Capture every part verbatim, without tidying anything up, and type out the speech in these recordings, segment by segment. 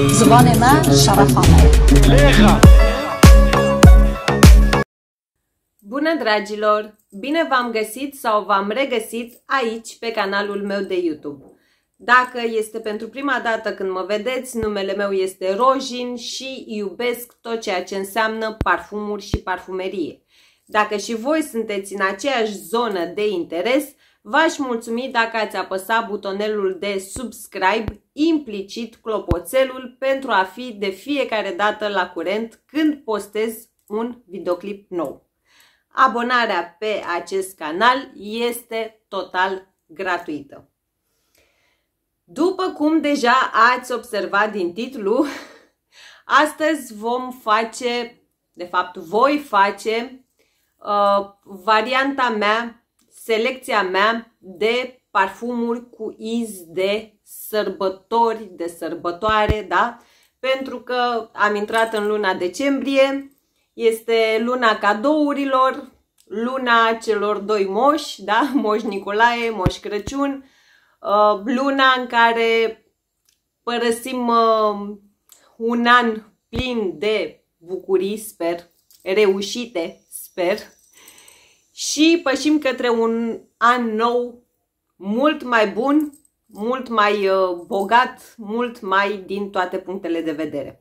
زبان ما شرفانه. Bună dragilor! Bine v-am găsit sau v-am regăsit aici pe canalul meu de YouTube. Dacă este pentru prima dată când mă vedeți, numele meu este Rojin și iubesc tot ceea ce înseamnă parfumuri și parfumerie. Dacă și voi sunteți în aceeași zonă de interes, v-aș mulțumi dacă ați apăsat butonelul de subscribe, implicit clopoțelul, pentru a fi de fiecare dată la curent când postez un videoclip nou. Abonarea pe acest canal este total gratuită. După cum deja ați observat din titlu, astăzi vom face, de fapt voi face, uh, varianta mea, selecția mea de parfumuri cu iz de sărbători, de sărbătoare, da? Pentru că am intrat în luna decembrie, este luna cadourilor, luna celor doi moși, da? Moș Nicolae, Moș Crăciun, uh, luna în care părăsim uh, un an plin de bucurii, sper, reușite, sper, și pășim către un an nou mult mai bun, mult mai uh, bogat, mult mai din toate punctele de vedere.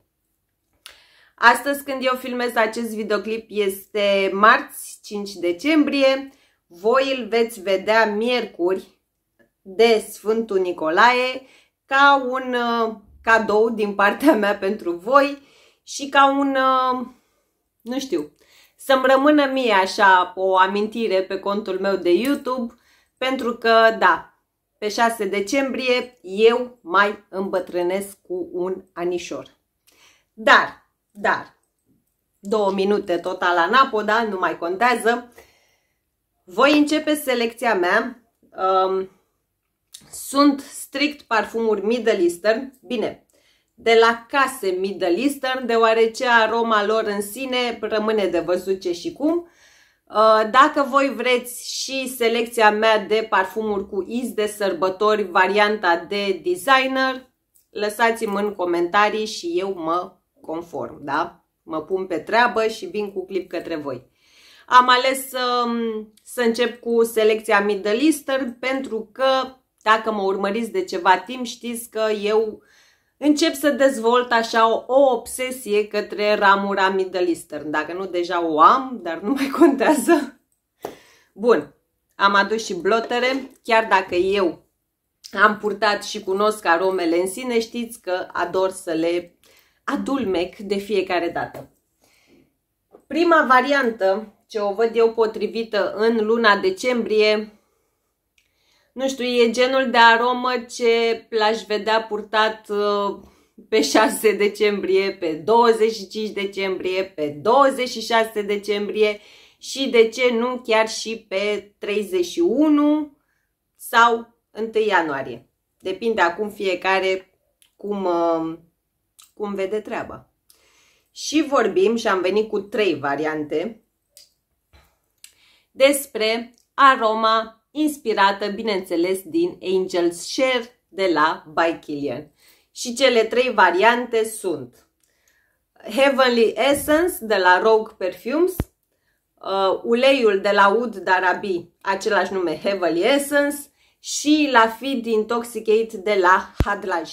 Astăzi, când eu filmez acest videoclip, este marți, cinci decembrie. Voi îl veți vedea miercuri de Sfântul Nicolae ca un uh, cadou din partea mea pentru voi și ca un, uh, nu știu, să-mi rămână mie așa o amintire pe contul meu de YouTube, pentru că, da, pe șase decembrie eu mai îmbătrânesc cu un anișor. Dar... Dar, două minute total la napo, da? Nu mai contează. Voi începe selecția mea. Um, sunt strict parfumuri Middle Eastern. Bine, de la case Middle Eastern, deoarece aroma lor în sine rămâne de văzut ce și cum. Uh, dacă voi vreți și selecția mea de parfumuri cu iz de sărbători, varianta de designer, lăsați-mi în comentarii și eu mă conform, da? Mă pun pe treabă și vin cu clip către voi. Am ales să, să încep cu selecția Middle Eastern pentru că, dacă mă urmăriți de ceva timp, știți că eu încep să dezvolt așa o, o obsesie către ramura Middle Eastern. Dacă nu deja o am, dar nu mai contează. Bun, am adus și blotere, chiar dacă eu am purtat și cunosc aromele în sine, știți că ador să le adulmec de fiecare dată. Prima variantă ce o văd eu potrivită în luna decembrie, nu știu, e genul de aromă ce l-aș vedea purtat pe șase decembrie, pe douăzeci și cinci decembrie, pe douăzeci și șase decembrie și, de ce nu, chiar și pe treizeci și unu sau întâi ianuarie. Depinde acum fiecare cum... cum vede treaba. Și vorbim, și am venit cu trei variante, despre aroma inspirată, bineînțeles, din Angel's Share de la By Kilian. Și cele trei variante sunt Heavenly Essence de la Rogue Perfumes, uh, uleiul de la Oud d'Arabi, același nume, Heavenly Essence, și la Feed Intoxicate de la Hadlaj.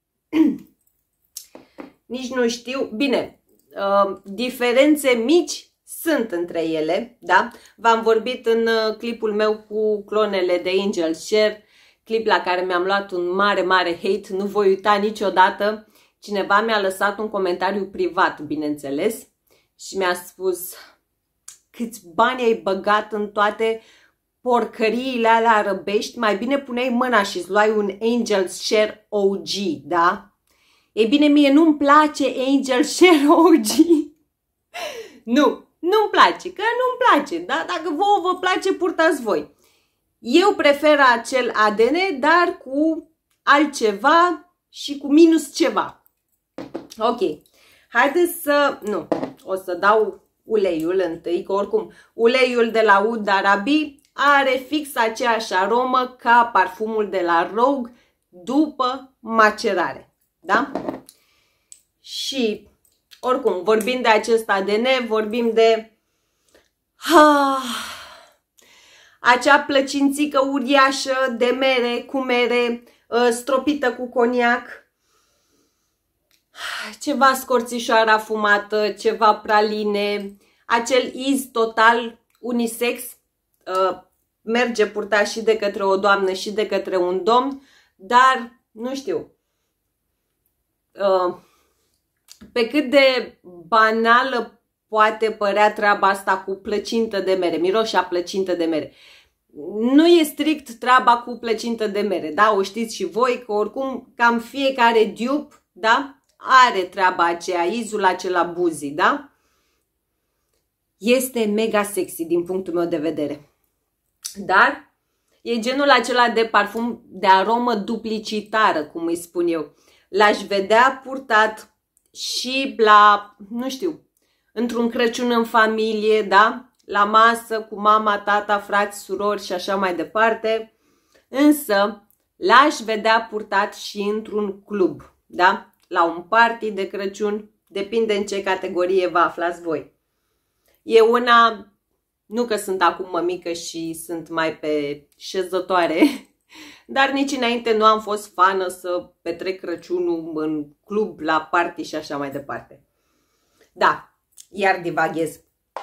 Nici nu știu, bine, uh, diferențe mici sunt între ele, da? V-am vorbit în uh, clipul meu cu clonele de Angel's Share, clip la care mi-am luat un mare, mare hate, nu voi uita niciodată. Cineva mi-a lăsat un comentariu privat, bineînțeles, și mi-a spus: câți bani ai băgat în toate porcăriile alea arăbești, mai bine puneai mâna și îți luai un Angel's Share O G, da? Ei bine, mie nu-mi place Angel's Share O G. Nu, nu-mi place, că nu-mi place, da? Dacă vouă vă place, purtați voi. Eu prefer acel A D N, dar cu altceva și cu minus ceva. Ok, haideți să... Nu, o să dau uleiul întâi, că oricum uleiul de la Oud d'Arabi are fix aceeași aromă ca parfumul de la Rogue după macerare. Da? Și, oricum, vorbim de acest A D N, vorbim de ah, acea plăcințică uriașă de mere cu mere, stropită cu coniac, ceva scorțișoară afumată, ceva praline, acel iz total unisex, merge purtat și de către o doamnă și de către un domn, dar nu știu, pe cât de banală poate părea treaba asta cu plăcintă de mere, miroșea plăcintă de mere. Nu e strict treaba cu plăcintă de mere, da? O știți și voi că oricum cam fiecare dupe, da? Are treaba aceea, izul acela buzii, da? Este mega sexy din punctul meu de vedere. Dar e genul acela de parfum de aromă duplicitară, cum îi spun eu. L-aș vedea purtat și la, nu știu, într-un Crăciun în familie, da? La masă cu mama, tata, frați, surori și așa mai departe. Însă l-aș vedea purtat și într-un club, da? La un party de Crăciun, depinde în ce categorie vă aflați voi. E una, nu că sunt acum mămică și sunt mai pe șezătoare, dar nici înainte nu am fost fană să petrec Crăciunul în club, la party și așa mai departe. Da, iar divaghez.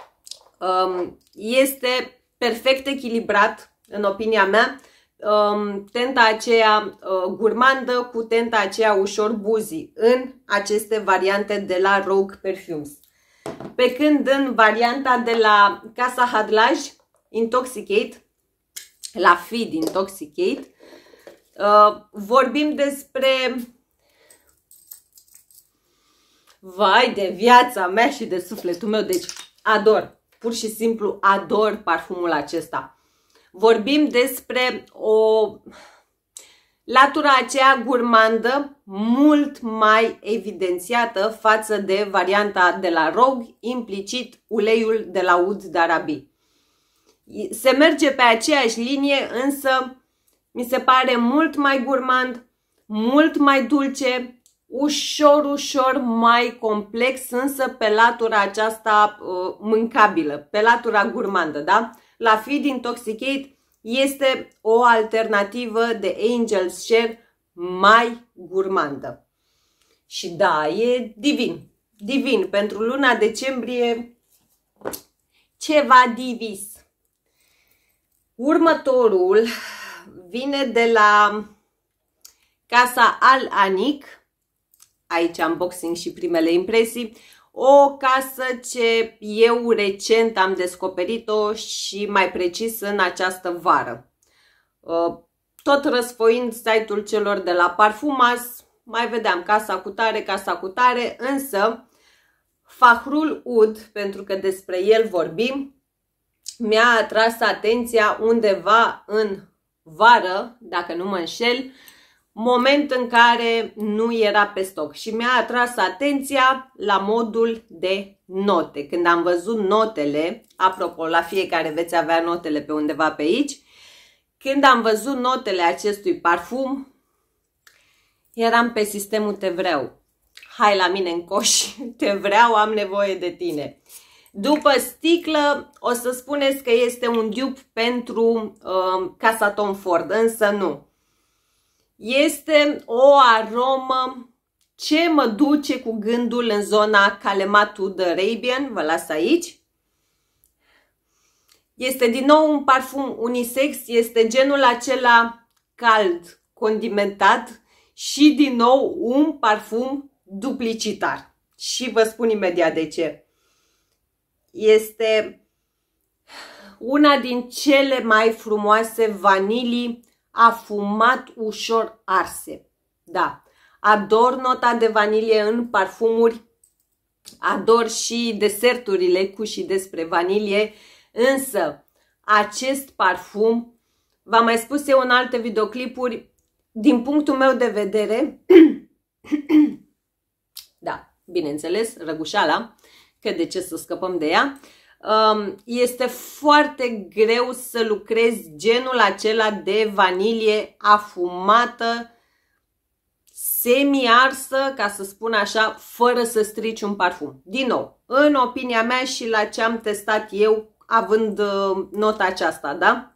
Este perfect echilibrat, în opinia mea, tenta aceea gurmandă cu tenta aceea ușor buzii în aceste variante de la Rogue Perfumes. Pe când în varianta de la Casa Hadlaj, Intoxicate, la Feed Intoxicate, vorbim despre, vai de viața mea și de sufletul meu, deci ador, pur și simplu ador parfumul acesta. Vorbim despre o latură aceea gurmandă mult mai evidențiată față de varianta de la Rogue, implicit uleiul de la Oud d'Arabie. Se merge pe aceeași linie, însă mi se pare mult mai gurmand, mult mai dulce, ușor, ușor mai complex, însă pe latura aceasta uh, mâncabilă, pe latura gurmandă, da? La Feed Intoxicate este o alternativă de Angel's Share mai gurmandă. Și da, e divin, divin. Pentru luna decembrie, ceva divis. Următorul vine de la Casa Al Aniq. Aici unboxing și primele impresii. O casă ce eu recent am descoperit-o și mai precis în această vară. Tot răsfoind site-ul celor de la Parfumas, mai vedeam casa cu tare, casa cu tare, însă Fahrul Oud, pentru că despre el vorbim, mi-a atras atenția undeva în vară, dacă nu mă înșel, moment în care nu era pe stoc și mi-a atras atenția la modul de note. Când am văzut notele, apropo, la fiecare veți avea notele pe undeva pe aici, când am văzut notele acestui parfum, eram pe sistemul te vreau. Hai la mine în coș, te vreau, am nevoie de tine. După sticlă o să spuneți că este un dupe pentru uh, Casa Tom Ford, însă nu. Este o aromă ce mă duce cu gândul în zona Kalemat Oud Arabian, vă las aici. Este din nou un parfum unisex, este genul acela cald, condimentat și din nou un parfum duplicitar. Și vă spun imediat de ce. Este una din cele mai frumoase vanilii afumat ușor arse. Da, ador nota de vanilie în parfumuri, ador și deserturile cu și despre vanilie, însă acest parfum, v-am mai spus eu în alte videoclipuri, din punctul meu de vedere, da, bineînțeles, răgușala, că de ce să scăpăm de ea, este foarte greu să lucrezi genul acela de vanilie afumată, semi-arsă, ca să spun așa, fără să strici un parfum. Din nou, în opinia mea și la ce am testat eu, având uh, nota aceasta, da?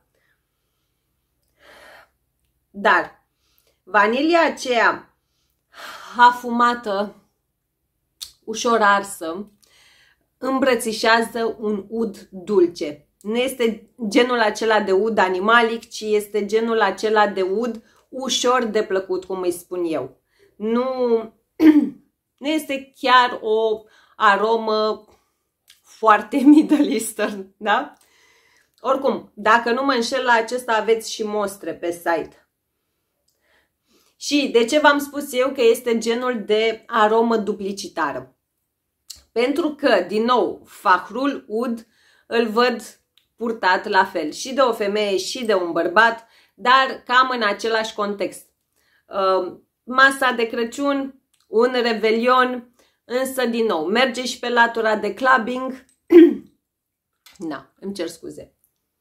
Dar vanilia aceea afumată, ușor arsă, îmbrățișează un ud dulce. Nu este genul acela de ud animalic, ci este genul acela de ud ușor de plăcut, cum îi spun eu. Nu, nu este chiar o aromă foarte Middle Eastern, da? Oricum, dacă nu mă înșel, la acesta aveți și mostre pe site. Și de ce v-am spus eu că este genul de aromă duplicitară? Pentru că, din nou, Fahrul Oud îl văd purtat la fel și de o femeie și de un bărbat, dar cam în același context. Uh, masa de Crăciun, un revelion, însă din nou, merge și pe latura de clubbing. Na, îmi cer scuze.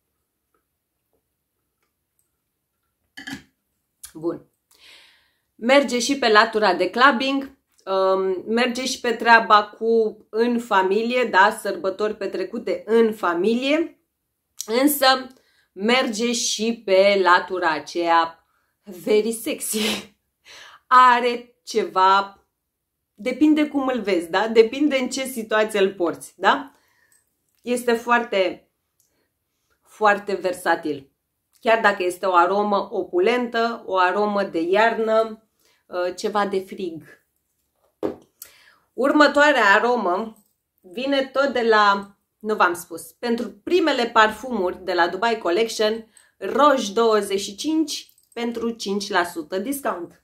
Bun. Merge și pe latura de clubbing, uh, merge și pe treaba cu în familie, da, sărbători petrecute în familie, însă merge și pe latura aceea very sexy. Are ceva, depinde cum îl vezi, da? Depinde în ce situație îl porți, da? Este foarte, foarte versatil. Chiar dacă este o aromă opulentă, o aromă de iarnă, ceva de frig. Următoarea aromă vine tot de la, nu v-am spus, pentru primele parfumuri de la Dubai Collection, Roche douăzeci și cinci pentru cinci la sută discount.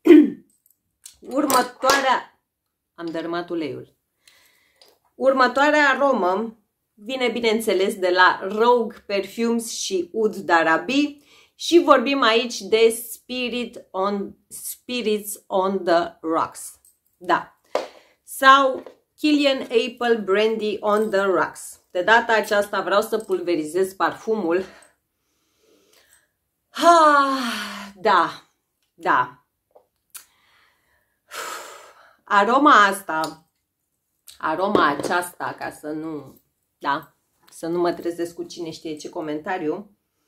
Următoarea, am dărâmat uleiul. Următoarea aromă vine, bineînțeles, de la Rogue Perfumes și Oud d'Arabie și vorbim aici de Spirit on, Spirits on the Rocks. Da. Sau Kilian Apple Brandy on the Rocks. De data aceasta vreau să pulverizez parfumul. Ah, da, da. Aroma asta, aroma aceasta, ca să nu, da, să nu mă trezesc cu cine știe ce comentariu,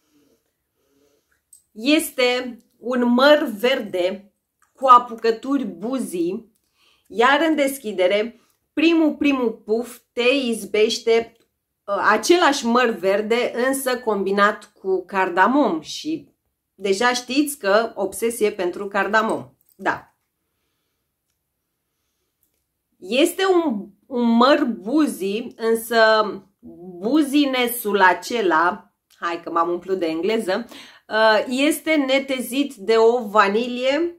este un măr verde cu apucături buzii, iar în deschidere, primul, primul puf te izbește uh, același măr verde, însă combinat cu cardamom și deja știți că obsesie pentru cardamom, da. Este un, un măr buzii, însă buzinesul acela, hai că m-am umplut de engleză, este netezit de o vanilie,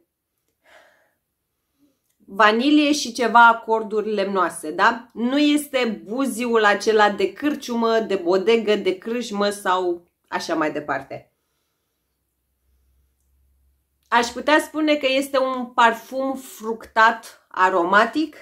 vanilie și ceva acorduri lemnoase, da? Nu este buziul acela de cârciumă, de bodegă, de crâșmă sau așa mai departe. Aș putea spune că este un parfum fructat aromatic,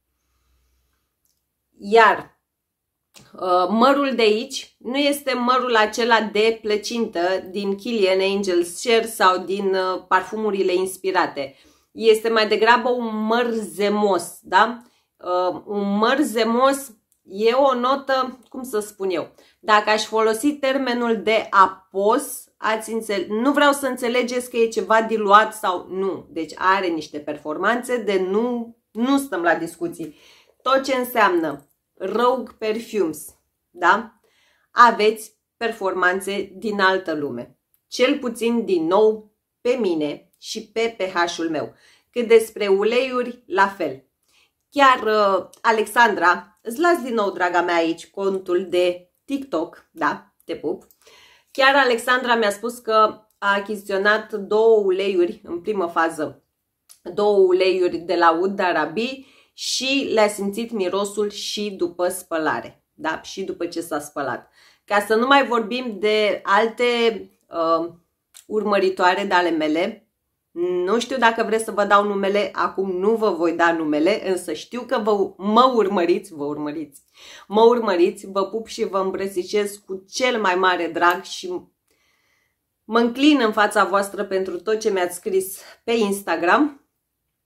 iar uh, mărul de aici nu este mărul acela de plăcintă din Kilian Angel's Share sau din uh, parfumurile inspirate. Este mai degrabă un măr zemos, da? Uh, un măr zemos e o notă, cum să spun eu, dacă aș folosi termenul de apos, ați înțeles, nu vreau să înțelegeți că e ceva diluat sau nu. Deci are niște performanțe de nu, nu stăm la discuții. Tot ce înseamnă Rogue Perfumes, da? Aveți performanțe din altă lume. Cel puțin din nou pe mine și pe pH-ul meu. Cât despre uleiuri, la fel. Chiar uh, Alexandra, îți las din nou, draga mea, aici contul de TikTok, da? Te pup. Chiar Alexandra mi-a spus că a achiziționat două uleiuri în primă fază. Două uleiuri de la Oud d'Arabie și le-a simțit mirosul și după spălare, da? Și după ce s-a spălat. Ca să nu mai vorbim de alte uh, urmăritoare de ale mele, nu știu dacă vreți să vă dau numele, acum nu vă voi da numele, însă știu că vă, mă urmăriți, vă urmăriți, mă urmăriți, vă pup și vă îmbrățișez cu cel mai mare drag și mă înclin în fața voastră pentru tot ce mi-ați scris pe Instagram.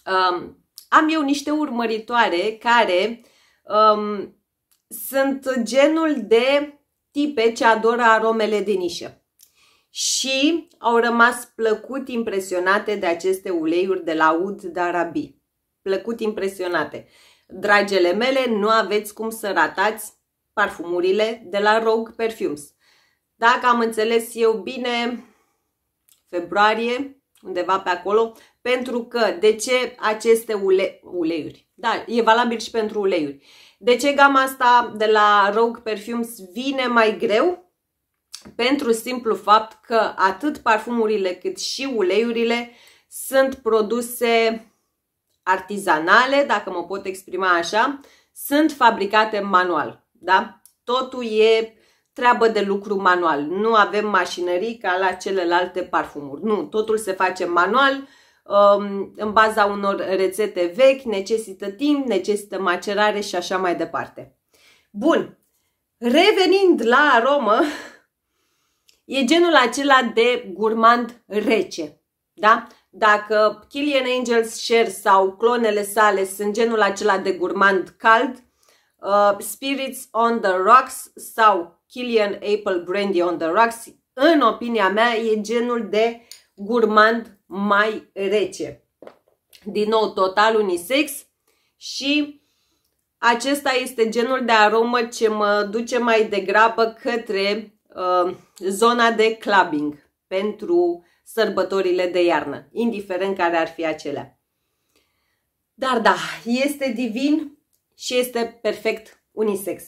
Um, am eu niște urmăritoare care um, sunt genul de tipe ce adoră aromele de nișă și au rămas plăcut impresionate de aceste uleiuri de la Oud d'Arabie. Plăcut impresionate. Dragele mele, nu aveți cum să ratați parfumurile de la Rogue Perfumes. Dacă am înțeles eu bine, februarie, undeva pe acolo, pentru că de ce aceste ule uleiuri? Da, e valabil și pentru uleiuri. De ce gama asta de la Rogue Perfumes vine mai greu? Pentru simplu fapt că atât parfumurile cât și uleiurile sunt produse artizanale, dacă mă pot exprima așa, sunt fabricate manual, da? Totul e treabă de lucru manual. Nu avem mașinării ca la celelalte parfumuri. Nu, totul se face manual, în baza unor rețete vechi, necesită timp, necesită macerare și așa mai departe. Bun, revenind la aromă, e genul acela de gurmand rece, da? Dacă Kilian Angels Share sau clonele sale sunt genul acela de gurmand cald, uh, Spirits on the Rocks sau Kilian Apple Brandy on the Rocks, în opinia mea, e genul de gurmand mai rece. Din nou, total unisex și acesta este genul de aromă ce mă duce mai degrabă către uh, zona de clubbing pentru sărbătorile de iarnă, indiferent care ar fi acelea. Dar da, este divin și este perfect unisex.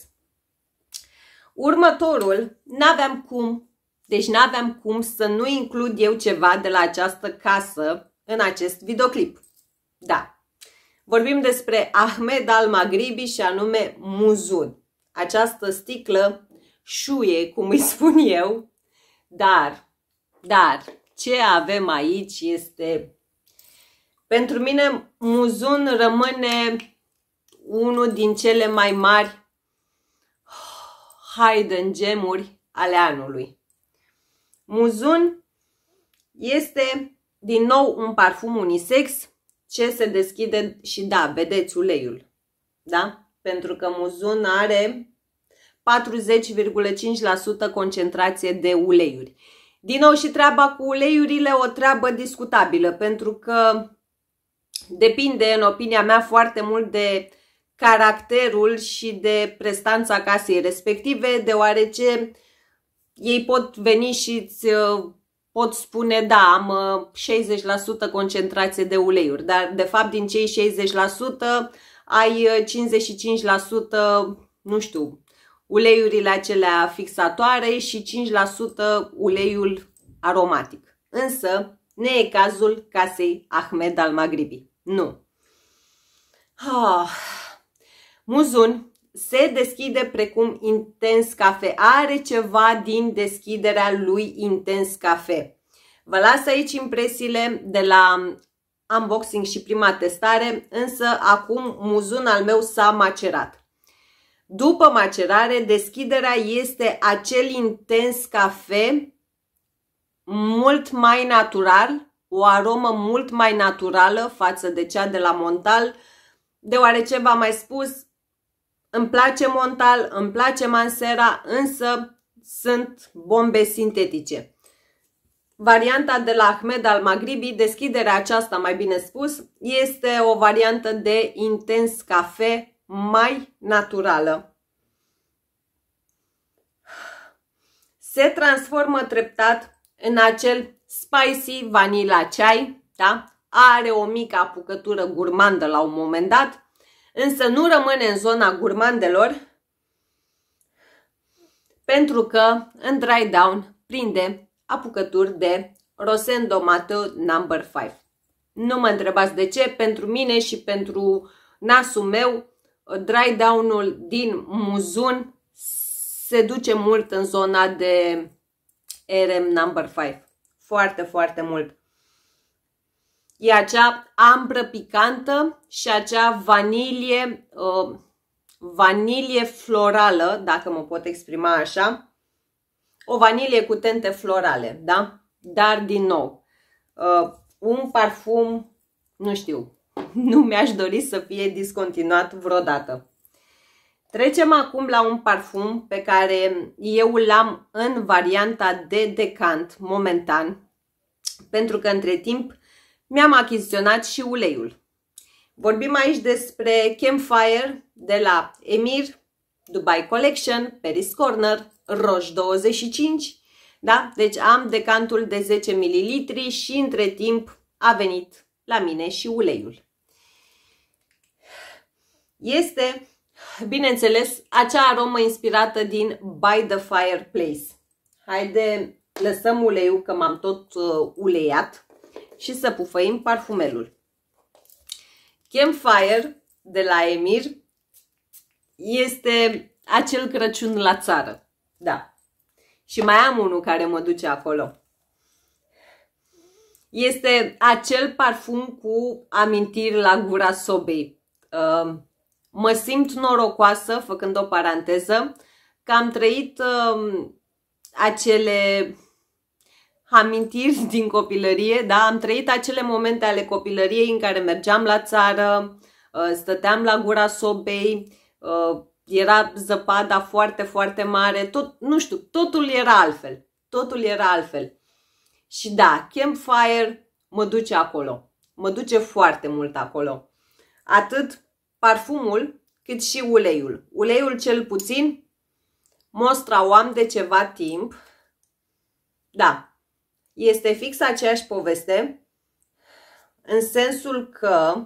Următorul, n-aveam cum, deci n-aveam cum să nu includ eu ceva de la această casă în acest videoclip. Da, vorbim despre Ahmed Al Maghribi și anume Muzun. Această sticlă șuie, cum îi spun eu, dar, dar, ce avem aici este, pentru mine, Muzun rămâne unul din cele mai mari hidden gemuri ale anului. Muzun este din nou un parfum unisex ce se deschide și da, vedeți uleiul, da? Pentru că Muzun are patruzeci virgulă cinci la sută concentrație de uleiuri. Din nou și treaba cu uleiurile, o treabă discutabilă, pentru că depinde, în opinia mea, foarte mult de caracterul și de prestanța casei respective, deoarece ei pot veni și îți pot spune, da, am șaizeci la sută concentrație de uleiuri, dar de fapt din cei șaizeci la sută ai cincizeci și cinci la sută, nu știu, uleiurile acelea fixatoare și cinci la sută uleiul aromatic. Însă, nu e cazul casei Ahmed Al Maghribi. Nu. Ah. Muzun se deschide precum Intens Cafe. Are ceva din deschiderea lui Intens Cafe. Vă las aici impresiile de la unboxing și prima testare, însă acum Muzun al meu s-a macerat. După macerare, deschiderea este acel Intens Cafe mult mai natural, o aromă mult mai naturală față de cea de la Montal, deoarece v-am mai spus, îmi place Montal, îmi place Mansera, însă sunt bombe sintetice. Varianta de la Ahmed Al Maghribi, deschiderea aceasta, mai bine spus, este o variantă de Intens Cafe mai naturală. Se transformă treptat în acel spicy vanilla chai, da? Are o mică apucătură gurmandă la un moment dat, însă nu rămâne în zona gurmandelor, pentru că în dry down prinde apucături de Rosendo Mateo number cinci. Nu mă întrebați de ce, pentru mine și pentru nasul meu, dry down-ul din Muzun se duce mult în zona de R M number cinci. Foarte, foarte mult. E acea ambră picantă și acea vanilie, uh, vanilie florală, dacă mă pot exprima așa. O vanilie cu tente florale, da? Dar, din nou, uh, un parfum, nu știu, nu mi-aș dori să fie discontinuat vreodată. Trecem acum la un parfum pe care eu l-am în varianta de decant momentan, pentru că între timp mi-am achiziționat și uleiul. Vorbim aici despre Campfire de la Emir, Dubai Collection, Paris Corner, Roche douăzeci și cinci. Da? Deci am decantul de zece mililitri și între timp a venit la mine și uleiul. Este, bineînțeles, acea aromă inspirată din By the Fireplace. Haide, lăsăm uleiul, că m-am tot uh, uleiat, și să pufăim parfumelul. Campfire de la Emir este acel Crăciun la țară. Da. Și mai am unul care mă duce acolo. Este acel parfum cu amintiri la gura sobei. Uh, mă simt norocoasă, făcând o paranteză, că am trăit uh, acele amintiri din copilărie, da? Am trăit acele momente ale copilăriei în care mergeam la țară, uh, stăteam la gura sobei, uh, era zăpada foarte, foarte mare, tot, nu știu, totul era altfel. Totul era altfel. Și da, Campfire mă duce acolo. Mă duce foarte mult acolo. Atât parfumul, cât și uleiul. Uleiul cel puțin, Mostra o am de ceva timp. Da, este fix aceeași poveste, în sensul că,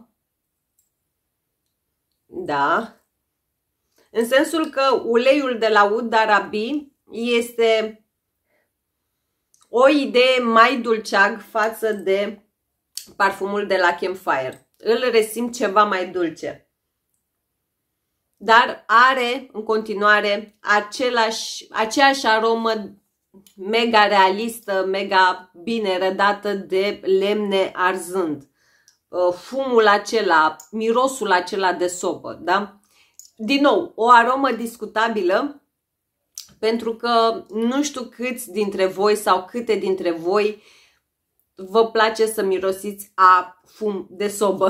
da, în sensul că uleiul de la Oud Arabi este o idee mai dulceag față de parfumul de la Campfire. Îl resimt ceva mai dulce. Dar are în continuare același, aceeași aromă mega realistă, mega bine redată de lemne arzând. Fumul acela, mirosul acela de sobă, da? Din nou, o aromă discutabilă, pentru că nu știu câți dintre voi sau câte dintre voi vă place să mirosiți a fum de sobă.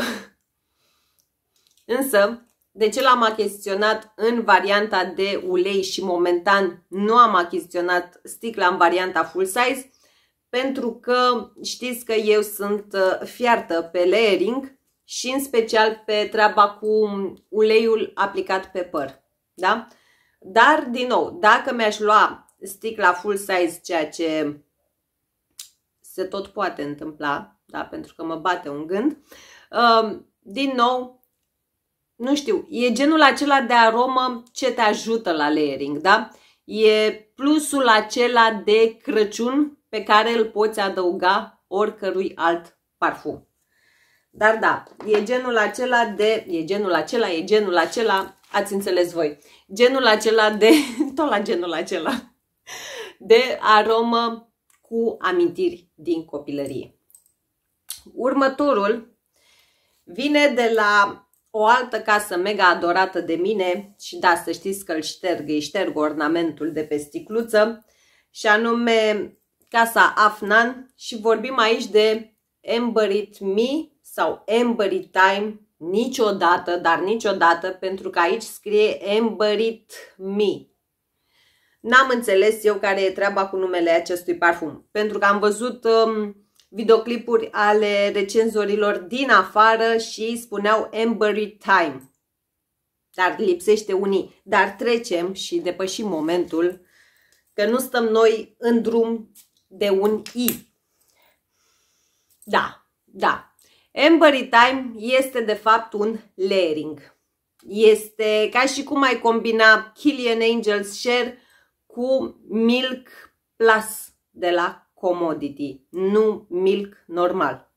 Însă, de ce l-am achiziționat în varianta de ulei și momentan nu am achiziționat sticla în varianta full size? Pentru că știți că eu sunt fiartă pe layering și în special pe treaba cu uleiul aplicat pe păr. Da? Dar, din nou, dacă mi-aș lua sticla full size, ceea ce se tot poate întâmpla, da? Pentru că mă bate un gând, din nou, nu știu, e genul acela de aromă ce te ajută la layering, da? E plusul acela de Crăciun pe care îl poți adăuga oricărui alt parfum. Dar da, e genul acela de, e genul acela, e genul acela, ați înțeles voi, genul acela de, tot la genul acela, de aromă cu amintiri din copilărie. Următorul vine de la o altă casă mega adorată de mine și da, să știți că îl șterg, îi șterg ornamentul de pe sticluță, și anume casa Afnan, și vorbim aici de Amber It Me sau Amber It Time, niciodată, dar niciodată, pentru că aici scrie Amber It Me. N-am înțeles eu care e treaba cu numele acestui parfum, pentru că am văzut um, videoclipuri ale recenzorilor din afară și spuneau Amber It Time. Dar lipsește unii. Dar trecem și depășim momentul, că nu stăm noi în drum de un I. Da, da. Amber It Time este de fapt un layering. Este ca și cum ai combina Kilian Angels Share cu Milk Plus de la Commodity, nu Milk normal.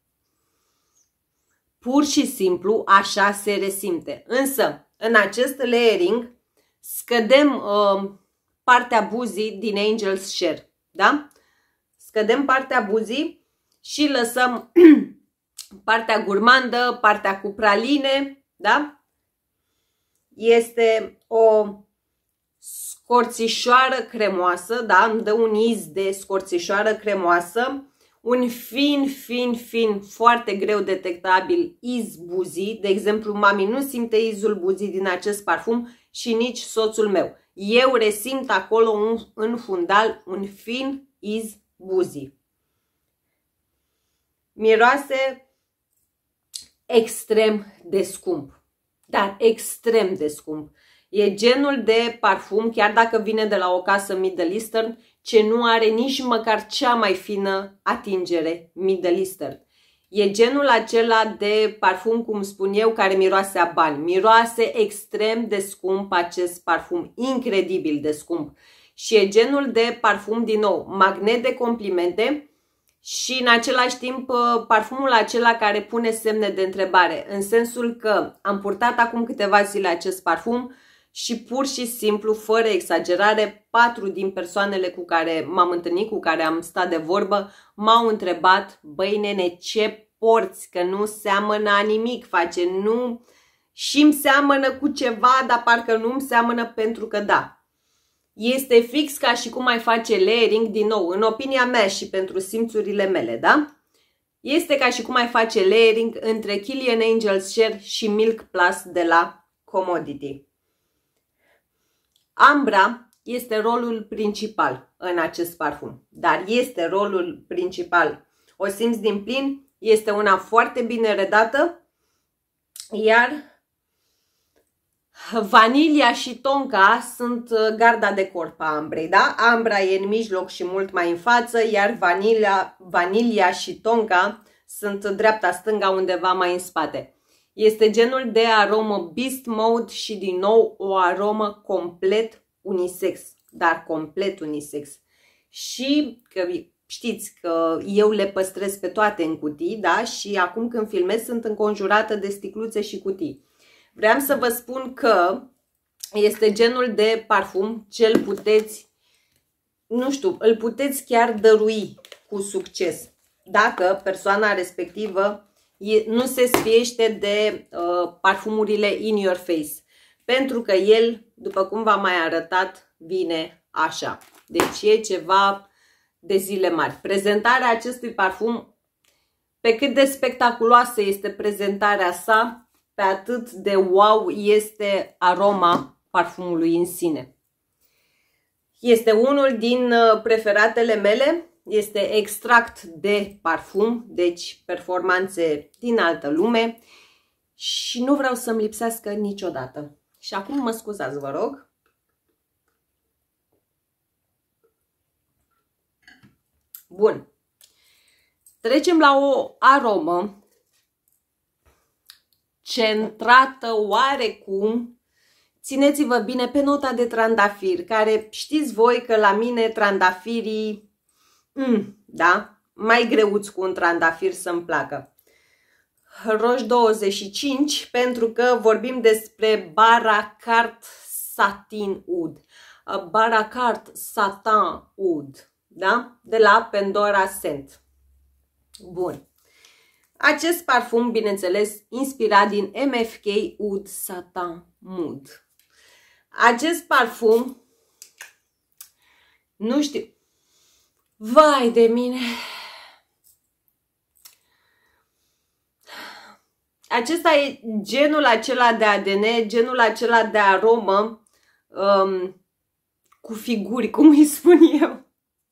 Pur și simplu așa se resimte. Însă, în acest layering scădem uh, partea buzii din Angels Share, da? Scădem partea buzii și lăsăm partea gurmandă, partea cu praline, da? Este o scorțișoară cremoasă, da? Îmi dă un iz de scorțișoară cremoasă, Un fin, fin, fin, foarte greu detectabil iz buzii. De exemplu, mami nu simte izul buzii din acest parfum și nici soțul meu. Eu resimt acolo un, în fundal un fin iz buzii. Miroase extrem de scump, dar extrem de scump. E genul de parfum, chiar dacă vine de la o casă Middle Eastern, ce nu are nici măcar cea mai fină atingere Middle Eastern. E genul acela de parfum, cum spun eu, care miroase a bani. Miroase extrem de scump acest parfum, incredibil de scump. Și e genul de parfum, din nou, magnet de complimente și în același timp parfumul acela care pune semne de întrebare. În sensul că am purtat acum câteva zile acest parfum și pur și simplu, fără exagerare, patru din persoanele cu care m-am întâlnit, cu care am stat de vorbă, m-au întrebat: băi nene, ce porți, că nu seamănă a nimic, face, nu, și-mi seamănă cu ceva, dar parcă nu-mi seamănă, pentru că da, este fix ca și cum ai face layering, din nou, în opinia mea și pentru simțurile mele, da? Este ca și cum ai face layering între Kilian Angels Share și Milk Plus de la Commodity. Ambra este rolul principal în acest parfum, dar este rolul principal. O simți din plin, este una foarte bine redată, iar vanilia și tonka sunt garda de corp a ambrei, da? Ambra e în mijloc și mult mai în față, iar vanilia, vanilia și tonka sunt dreapta-stânga, undeva mai în spate. Este genul de aromă Beast Mode și din nou o aromă complet unisex, dar complet unisex. Și că știți că eu le păstrez pe toate în cutii, da? Și acum când filmez sunt înconjurată de sticluțe și cutii. Vreau să vă spun că este genul de parfum ce îl puteți, nu știu, îl puteți chiar dărui cu succes dacă persoana respectivă nu se sfiește de uh, parfumurile in your face. Pentru că el, după cum v-am mai arătat, vine așa. Deci e ceva de zile mari. Prezentarea acestui parfum, pe cât de spectaculoasă este prezentarea sa, pe atât de wow este aroma parfumului în sine. Este unul din preferatele mele. Este extract de parfum, deci performanțe din altă lume și nu vreau să-mi lipsească niciodată. Și acum mă scuzați, vă rog. Bun. Trecem la o aromă centrată oarecum. Țineți-vă bine pe nota de trandafir, care știți voi că la mine trandafirii, Mm, da? Mai greuți cu un trandafir să-mi placă. Roș douăzeci și cinci, pentru că vorbim despre Baracart Satin Oud. Baracart Satin Oud, da? De la Pandora Scent. Bun. Acest parfum, bineînțeles, inspirat din M F K Oud Satin Mood. Acest parfum, nu știu, vai de mine! Acesta e genul acela de A D N, genul acela de aromă um, cu figuri, cum îi spun eu.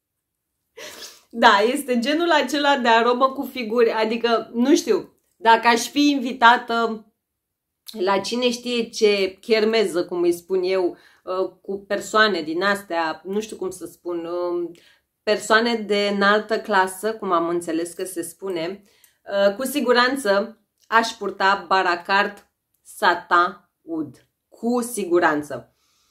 Da, este genul acela de aromă cu figuri, adică, nu știu, dacă aș fi invitată la cine știe ce chermeză, cum îi spun eu, cu persoane din astea, nu știu cum să spun, persoane de înaltă clasă, cum am înțeles că se spune, cu siguranță aș purta Baracart Satin Oud. Cu siguranță.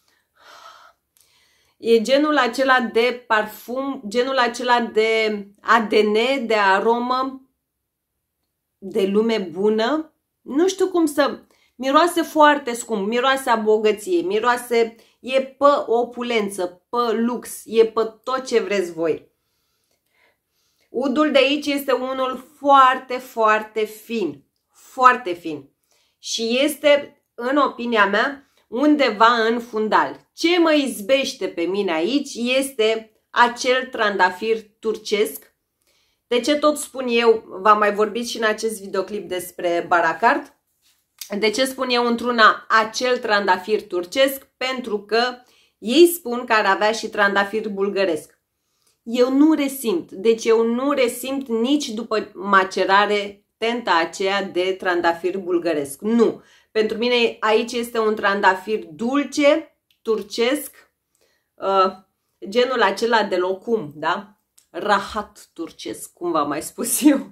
E genul acela de parfum, genul acela de A D N, de aromă, de lume bună. Nu știu cum să... Miroase foarte scump, miroase a bogăție, miroase... E pe opulență, pe lux, e pe tot ce vreți voi. Udul de aici este unul foarte, foarte fin. Foarte fin. Și este, în opinia mea, undeva în fundal. Ce mă izbește pe mine aici este acel trandafir turcesc De ce tot spun eu, v-am mai vorbit și în acest videoclip despre Baracard, de ce spun eu într-una acel trandafir turcesc? Pentru că ei spun că ar avea și trandafir bulgăresc. Eu nu resimt, deci eu nu resimt nici după macerare tenta aceea de trandafir bulgăresc. Nu, pentru mine aici este un trandafir dulce, turcesc, uh, genul acela de locum, da? Rahat turcesc, cum v-am mai spus eu.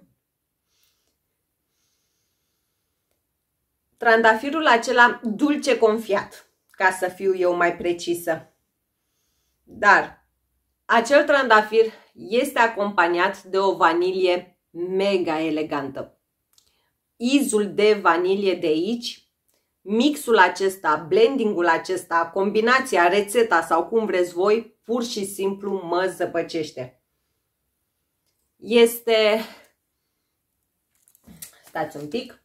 Trandafirul acela dulce confiat, ca să fiu eu mai precisă. Dar acel trandafir este acompaniat de o vanilie mega elegantă. Izul de vanilie de aici, mixul acesta, blendingul acesta, combinația, rețeta sau cum vreți voi, pur și simplu mă zăpăcește. Este... Stați un pic.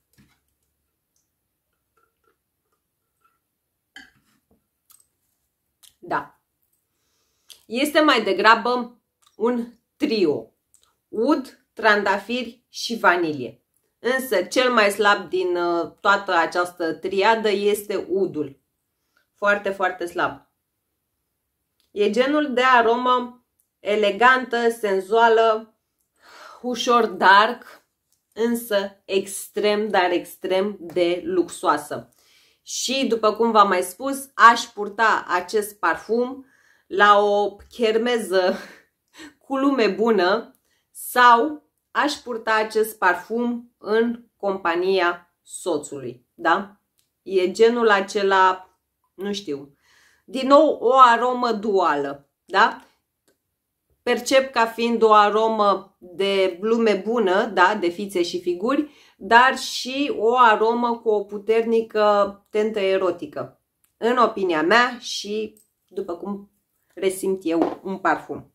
Da. Este mai degrabă un trio. Ud, trandafiri și vanilie. Însă cel mai slab din uh, toată această triadă este udul. Foarte, foarte slab. E genul de aromă elegantă, senzuală, ușor dark, însă extrem, dar extrem de luxoasă. Și după cum v-am mai spus, aș purta acest parfum la o chermeză cu lume bună sau aș purta acest parfum în compania soțului, da? E genul acela, nu știu, din nou o aromă duală, da? Percep ca fiind o aromă de lume bună, da? De fițe și figuri, dar și o aromă cu o puternică tentă erotică, în opinia mea și după cum resimt eu un parfum.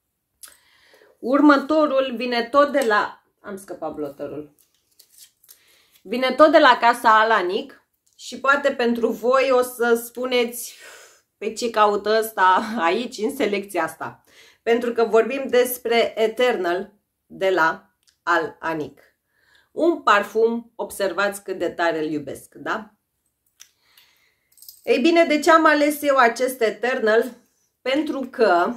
Următorul vine tot de la... Am scăpat bloterul. Vine tot de la casa Alanic și poate pentru voi o să spuneți pe ce caută ăsta aici în selecția asta. Pentru că vorbim despre Eternal de la Alanic. Un parfum, observați cât de tare îl iubesc, da? Ei bine, de ce am ales eu acest Eternal? Pentru că,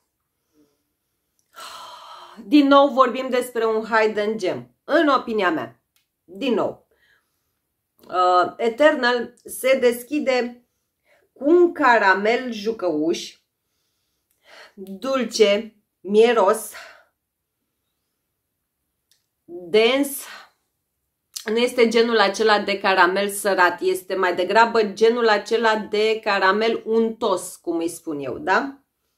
din nou vorbim despre un hidden gem, în opinia mea. Din nou, uh, Eternal se deschide cu un caramel jucăuș, dulce, mieros, dens. Nu este genul acela de caramel sărat, este mai degrabă genul acela de caramel untos, cum îi spun eu, da?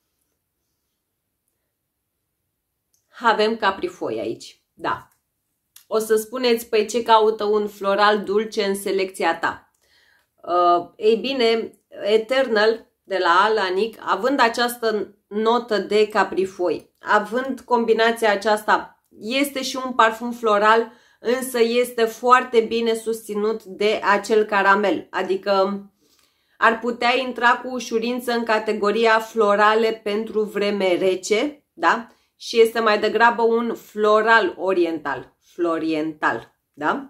Avem caprifoi aici, da. O să spuneți, păi ce caută un floral dulce în selecția ta? Uh, ei bine, Eternal de la Alanic, având această notă de caprifoi, având combinația aceasta, este și un parfum floral, însă este foarte bine susținut de acel caramel, adică ar putea intra cu ușurință în categoria florale pentru vreme rece, da? Și este mai degrabă un floral oriental, floriental, da?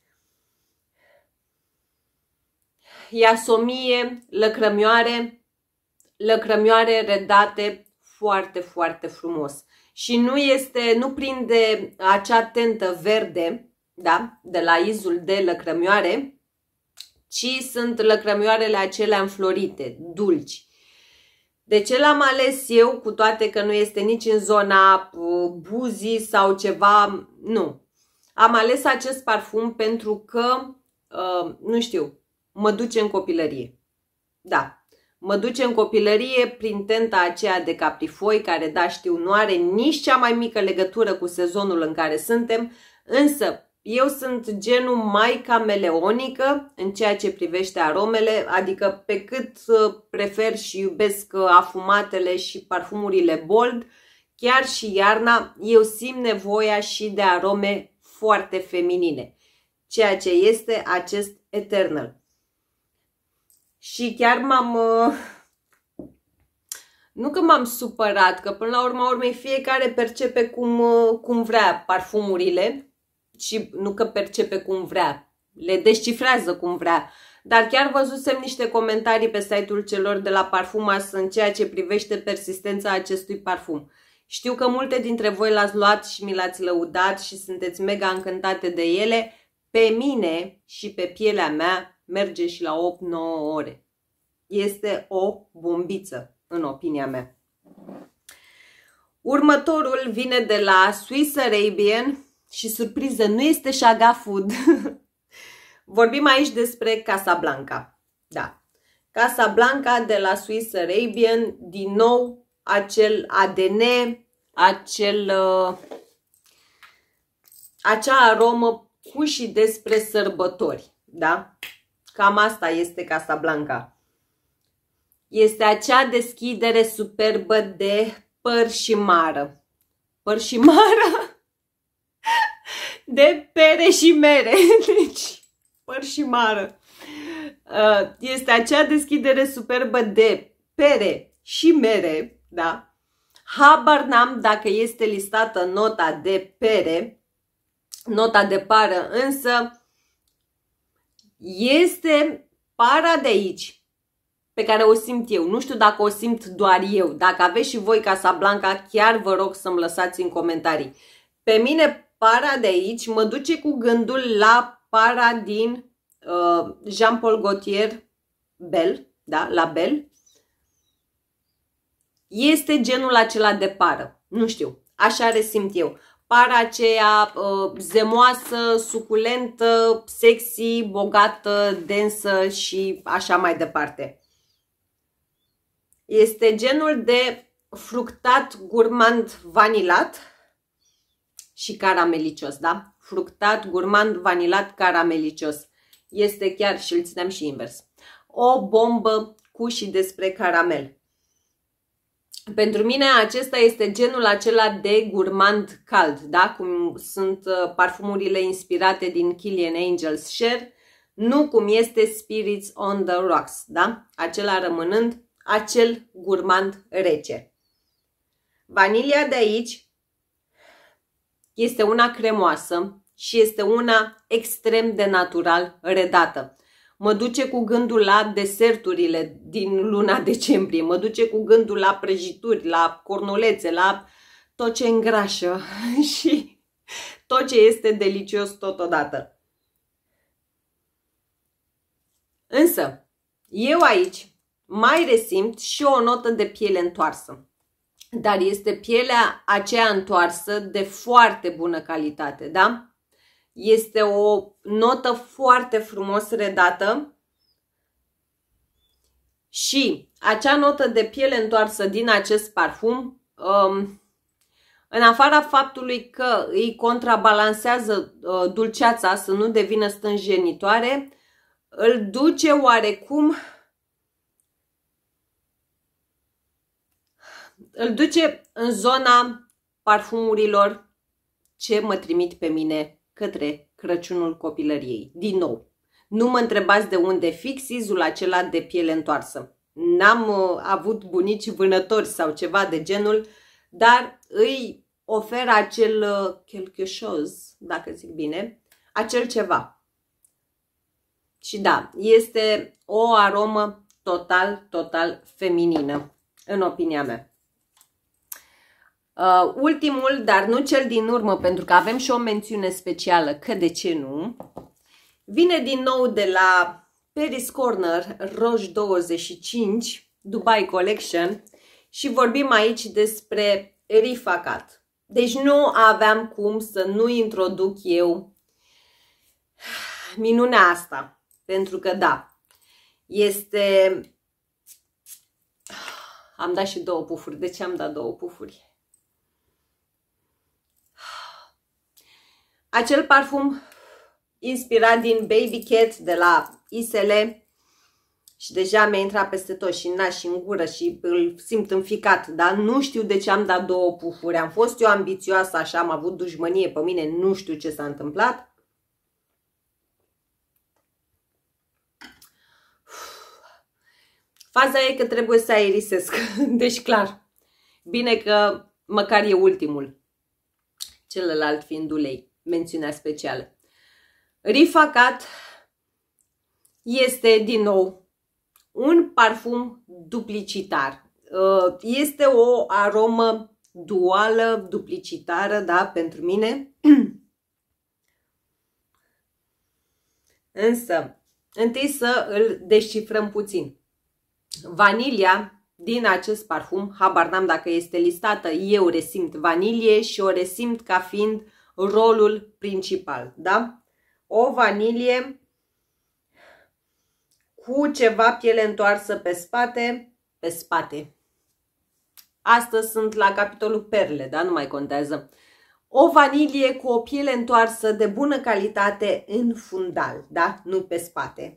Iasomie, lăcrămioare, lăcrămioare redate foarte, foarte frumos. Și nu este, nu prinde acea tentă verde, da, de la izul de lăcrămioare, ci sunt lăcrămioarele acelea înflorite, dulci. De ce l-am ales eu, cu toate că nu este nici în zona buzii sau ceva, nu. Am ales acest parfum pentru că, uh, nu știu, mă duce în copilărie. Da. Mă duce în copilărie prin tenta aceea de caprifoi, care, da, știu, nu are nici cea mai mică legătură cu sezonul în care suntem, însă eu sunt genul mai cameleonică în ceea ce privește aromele, adică pe cât prefer și iubesc afumatele și parfumurile bold, chiar și iarna, eu simt nevoia și de arome foarte feminine, ceea ce este acest Eternal. Și chiar m-am Nu că m-am supărat, că până la urma urmei fiecare percepe cum, cum vrea parfumurile și nu că percepe cum vrea, le descifrează cum vrea. Dar chiar văzusem niște comentarii pe site-ul celor de la Parfumas în ceea ce privește persistența acestui parfum. Știu că multe dintre voi l-ați luat și mi l-ați lăudat și sunteți mega încântate de ele. Pe mine și pe pielea mea merge și la opt nouă ore. Este o bombiță, în opinia mea. Următorul vine de la Swiss Arabian și, surpriză, nu este Shaga Food. Vorbim aici despre Casablanca. Da. Casablanca de la Swiss Arabian, din nou acel A D N, acel, uh, acea aromă cu și despre sărbători. Da? Cam asta este Casablanca. Este acea deschidere superbă de părșimară. Părșimară? De pere și mere. Deci, părșimară. Este acea deschidere superbă de pere și mere, da? Habar n-am dacă este listată nota de pere, nota de pară, însă este para de aici pe care o simt eu. Nu știu dacă o simt doar eu. Dacă aveți și voi Casablanca, chiar vă rog să-mi lăsați în comentarii. Pe mine para de aici mă duce cu gândul la para din uh, Jean Paul Gaultier Belle, da, la Belle. Este genul acela de pară. Nu știu, așa resimt eu. Para aceea uh, zemoasă, suculentă, sexy, bogată, densă și așa mai departe. Este genul de fructat gurmand vanilat și caramelicios, da? Fructat gurmand vanilat caramelicios. Este chiar, și îl țineam și invers, o bombă cu și despre caramel. Pentru mine acesta este genul acela de gurmand cald, da? Cum sunt parfumurile inspirate din Kilian Angel's Share, nu cum este Spirits on the Rocks, da? Acela rămânând acel gurmand rece. Vanilia de aici este una cremoasă și este una extrem de natural redată. Mă duce cu gândul la deserturile din luna decembrie, mă duce cu gândul la prăjituri, la cornulețe, la tot ce îngrașă și tot ce este delicios totodată. Însă, eu aici mai resimt și o notă de piele întoarsă. Dar este pielea aceea întoarsă de foarte bună calitate, da? Este o notă foarte frumos redată și acea notă de piele întoarsă din acest parfum, în afara faptului că îi contrabalansează dulceața să nu devină stânjenitoare, îl duce oarecum, îl duce în zona parfumurilor ce mă trimit pe mine către Crăciunul copilăriei. Din nou, nu mă întrebați de unde fix izul acela de piele întoarsă. N-am uh, avut bunici vânători sau ceva de genul, dar îi oferă acel uh, quelque chose, dacă zic bine, acel ceva. Și da, este o aromă total, total feminină, în opinia mea. Uh, ultimul, dar nu cel din urmă, pentru că avem și o mențiune specială, că de ce nu, vine din nou de la Paris Corner Roche douăzeci și cinci Dubai Collection și vorbim aici despre Rifacat. Deci nu aveam cum să nu introduc eu minunea asta, pentru că da, este... Am dat și două pufuri. De ce am dat două pufuri? Acel parfum inspirat din Baby Cat de la I S L și deja mi-a intrat peste tot și în nas și în gură și îl simt înficat, dar nu știu de ce am dat două pufuri. Am fost eu ambițioasă așa, am avut dușmănie pe mine, nu știu ce s-a întâmplat. Faza e că trebuie să aerisesc. Deci clar. Bine că măcar e ultimul. Celălalt fiind ulei. Mențiunea specială. Rifacat este din nou un parfum duplicitar. Este o aromă duală, duplicitară, da, pentru mine. Însă, întâi să îl descifrăm puțin. Vanilia din acest parfum, habar n-am dacă este listată, eu resimt vanilie și o resimt ca fiind rolul principal, da? O vanilie cu ceva piele întoarsă pe spate, pe spate. Astăzi sunt la capitolul perle, da? Nu mai contează. O vanilie cu o piele întoarsă de bună calitate în fundal, da? Nu pe spate.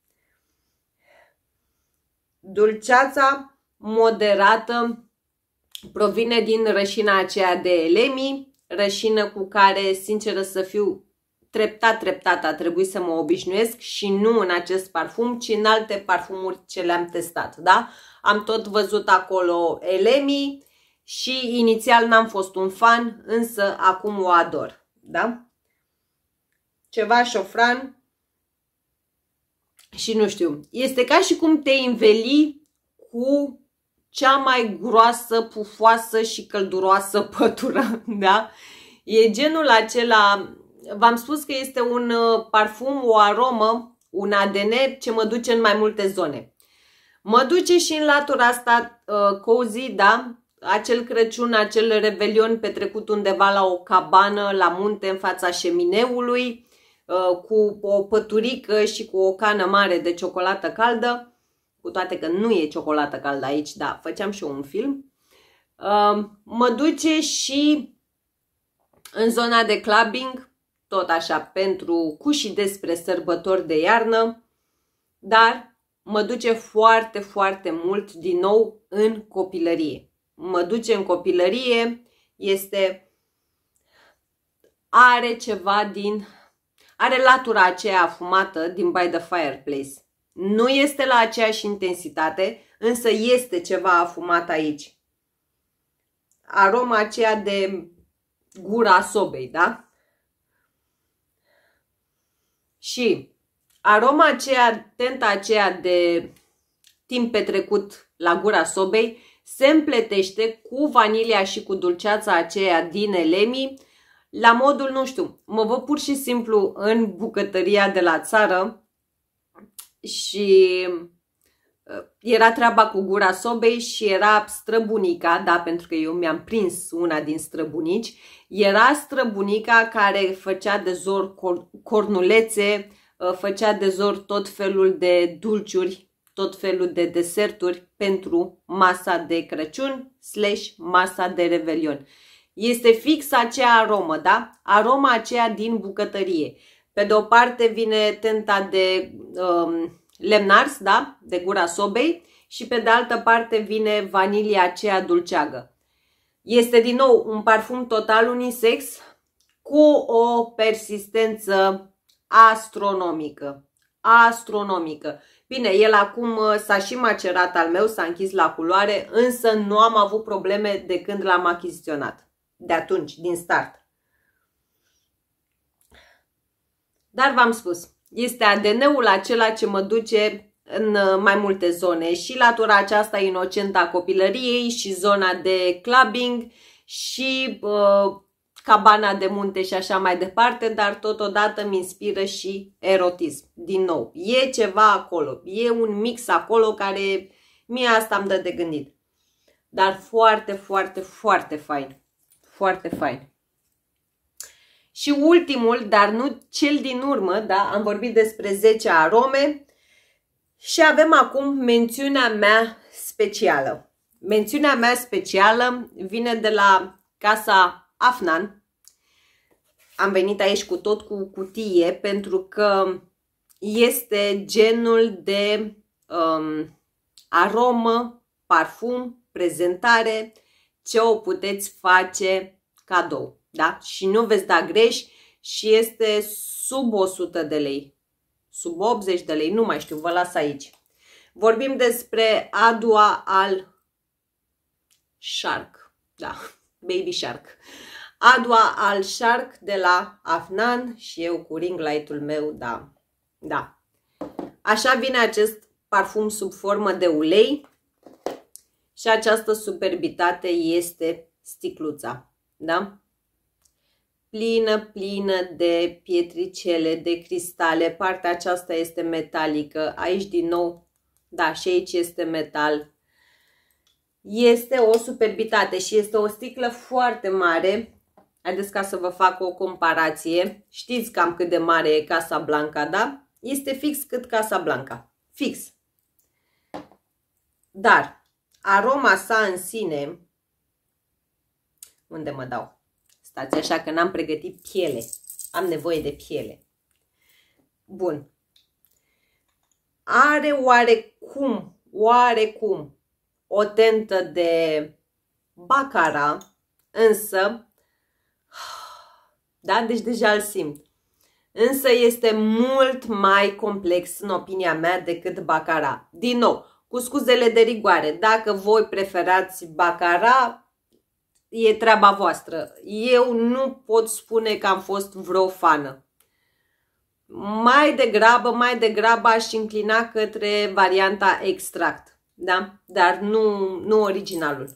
Dulceața moderată provine din rășina aceea de elemi, rășină cu care, sinceră să fiu, treptat, treptat a trebuit să mă obișnuiesc și nu în acest parfum, ci în alte parfumuri ce le-am testat, da? Am tot văzut acolo elemi și inițial n-am fost un fan, însă acum o ador, da? Ceva șofran și nu știu, este ca și cum te înveli cu cea mai groasă, pufoasă și călduroasă pătură, da? E genul acela, v-am spus că este un parfum, o aromă, un A D N ce mă duce în mai multe zone. Mă duce și în latura asta uh, cozy, da? Acel Crăciun, acel revelion petrecut undeva la o cabană, la munte, în fața șemineului, uh, cu o păturică și cu o cană mare de ciocolată caldă. Cu toate că nu e ciocolată caldă aici, da, făceam și eu un film. Uh, mă duce și în zona de clubbing, tot așa, pentru cu și despre sărbători de iarnă, dar mă duce foarte, foarte mult din nou în copilărie. Mă duce în copilărie, este, are ceva din, are latura aceea afumată din By the Fireplace. Nu este la aceeași intensitate, însă este ceva afumat aici. Aroma aceea de gura sobei, da? Și aroma aceea, tenta aceea de timp petrecut la gura sobei se împletește cu vanilia și cu dulceața aceea din elemi la modul, nu știu, mă văd pur și simplu în bucătăria de la țară și era treaba cu gura sobei și era străbunica, da, pentru că eu mi-am prins una din străbunici, era străbunica care făcea de zor cornulețe, făcea de zor tot felul de dulciuri, tot felul de deserturi pentru masa de Crăciun slash masa de Revelion. Este fix acea aromă, da? Aroma aceea din bucătărie. Pe de o parte vine tenta de um, lemnars, da? De gura sobei, și pe de altă parte vine vanilia aceea dulceagă. Este din nou un parfum total unisex cu o persistență astronomică. Astronomică. Bine, el acum s-a și macerat al meu, s-a închis la culoare, însă nu am avut probleme de când l-am achiziționat. De atunci, din start. Dar v-am spus, este A D N-ul acela ce mă duce în mai multe zone. Și latura aceasta inocentă a copilăriei și zona de clubbing și uh, cabana de munte și așa mai departe, dar totodată îmi inspiră și erotism. Din nou, e ceva acolo, e un mix acolo care mie asta îmi dă de gândit. Dar foarte, foarte, foarte fain. Foarte fain. Și ultimul, dar nu cel din urmă, da, am vorbit despre zece arome și avem acum mențiunea mea specială. Mențiunea mea specială vine de la casa Afnan. Am venit aici cu tot cu cutie pentru că este genul de um, aromă, parfum, prezentare ce o puteți face cadou, da? Și nu veți da greș și este sub o sută de lei, sub optzeci de lei, nu mai știu, vă las aici. Vorbim despre Adua al Shark. Da, Baby Shark. Adua al Shark de la Afnan și eu cu ring light-ul meu, da, da. Așa vine acest parfum sub formă de ulei și această superbitate este sticluța, da? Plină, plină de pietricele, de cristale, partea aceasta este metalică, aici din nou, da, și aici este metal. Este o superbitate și este o sticlă foarte mare. Haideți ca să vă fac o comparație. Știți cam cât de mare e Casablanca, da? Este fix cât Casablanca. Fix. Dar aroma sa în sine... Unde mă dau? Stați așa că n-am pregătit piele. Am nevoie de piele. Bun. Are oarecum, oarecum o tentă de Baccarat, însă, da, deci deja îl simt. Însă este mult mai complex în opinia mea decât Baccarat. Din nou, cu scuzele de rigoare, dacă voi preferați Baccarat, e treaba voastră. Eu nu pot spune că am fost vreo fană. Mai degrabă, mai degrabă aș inclina către varianta extract, da? Dar nu, nu originalul.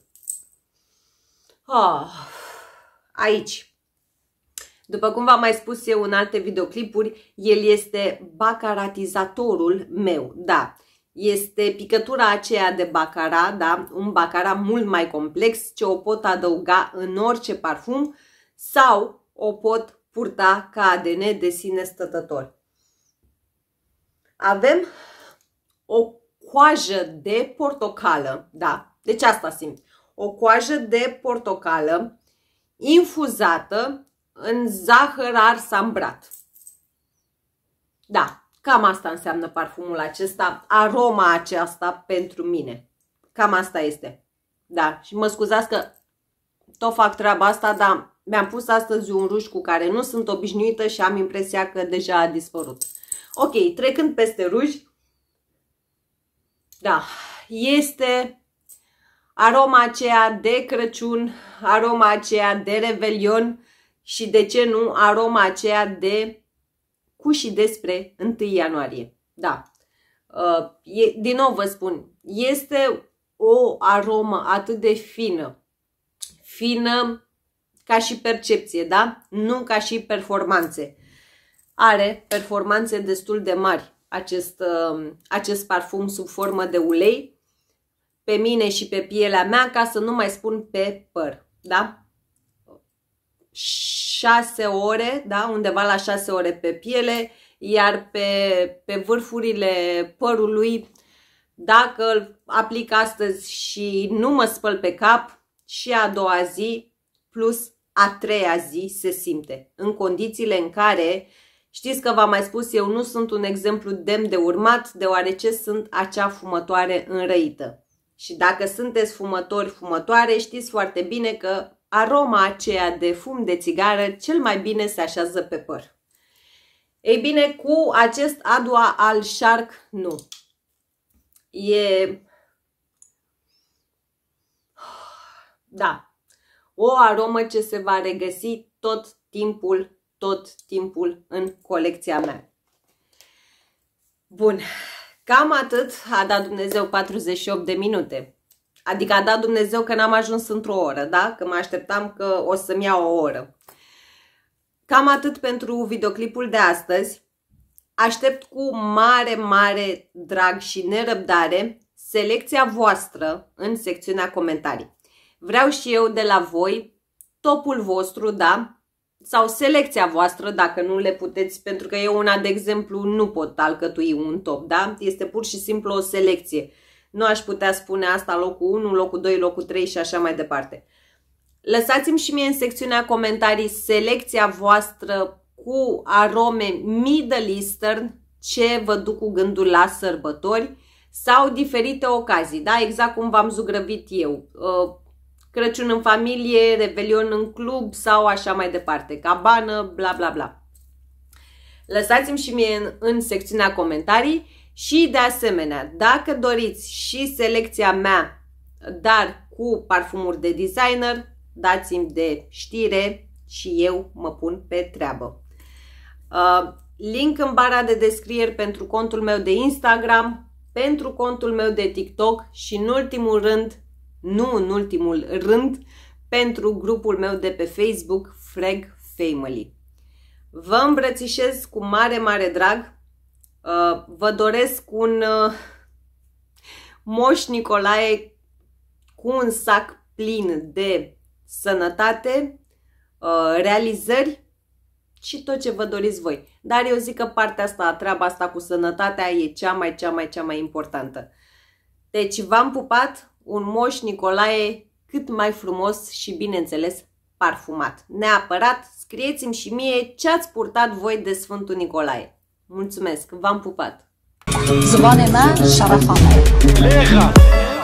Oh, aici. După cum v-am mai spus eu în alte videoclipuri, el este baccaratizatorul meu, da. Este picătura aceea de Baccarat, da? Un Baccarat mult mai complex, ce o pot adăuga în orice parfum sau o pot purta ca A D N de sine stătător. Avem o coajă de portocală, da? Deci asta simt. O coajă de portocală infuzată în zahăr ars ambrat. Da, cam asta înseamnă parfumul acesta, aroma aceasta pentru mine. Cam asta este. Da, și mă scuzați că tot fac treaba asta, dar mi-am pus astăzi un ruj cu care nu sunt obișnuită și am impresia că deja a dispărut. Ok, trecând peste ruj, da, este aroma aceea de Crăciun, aroma aceea de Revelion și, de ce nu, aroma aceea de cu și despre întâi ianuarie. Da, uh, e, din nou vă spun, este o aromă atât de fină, fină ca și percepție, da? Nu ca și performanțe. Are performanțe destul de mari acest, uh, acest parfum sub formă de ulei pe mine și pe pielea mea, ca să nu mai spun pe păr, da? șase ore, da? Undeva la șase ore pe piele, iar pe, pe vârfurile părului, dacă îl aplic astăzi și nu mă spăl pe cap, și a doua zi plus a treia zi se simte. În condițiile în care, știți că v-am mai spus, eu nu sunt un exemplu demn de urmat, deoarece sunt acea fumătoare înrăită. Și dacă sunteți fumători, fumătoare, știți foarte bine că aroma aceea de fum de țigară cel mai bine se așează pe păr. Ei bine, cu acest Adua al Shark, nu. E... Da. O aromă ce se va regăsi tot timpul, tot timpul în colecția mea. Bun. Cam atât. A dat Dumnezeu patruzeci și opt de minute. Adică a dat Dumnezeu că n-am ajuns într-o oră, da? Că mă așteptam că o să-mi ia o oră. Cam atât pentru videoclipul de astăzi. Aștept cu mare, mare drag și nerăbdare selecția voastră în secțiunea comentarii. Vreau și eu de la voi topul vostru, da? Sau selecția voastră, dacă nu le puteți, pentru că eu una, de exemplu, nu pot alcătui un top, da? Este pur și simplu o selecție. Nu aș putea spune asta locul unu, locul doi, locul trei și așa mai departe. Lăsați-mi și mie în secțiunea comentarii selecția voastră cu arome Middle Eastern, ce vă duc cu gândul la sărbători sau diferite ocazii, da? Exact cum v-am zugrăvit eu. Crăciun în familie, Revelion în club sau așa mai departe. Cabană, bla bla bla. Lăsați-mi și mie în, în secțiunea comentarii Și de asemenea, dacă doriți și selecția mea, dar cu parfumuri de designer, dați-mi de știre și eu mă pun pe treabă. Uh, link în bara de descriere pentru contul meu de Instagram, pentru contul meu de TikTok și în ultimul rând, nu în ultimul rând, pentru grupul meu de pe Facebook, Frag Family. Vă îmbrățișez cu mare, mare drag. Uh, vă doresc un uh, Moș Nicolae cu un sac plin de sănătate, uh, realizări și tot ce vă doriți voi. Dar eu zic că partea asta, treaba asta cu sănătatea e cea mai, cea mai, cea mai importantă. Deci v-am pupat, un Moș Nicolae cât mai frumos și, bineînțeles, parfumat. Neapărat, scrieți-mi și mie ce ați purtat voi de Sfântul Nicolae. Mulțumesc, v-am pupat! زبان من شرف آمد.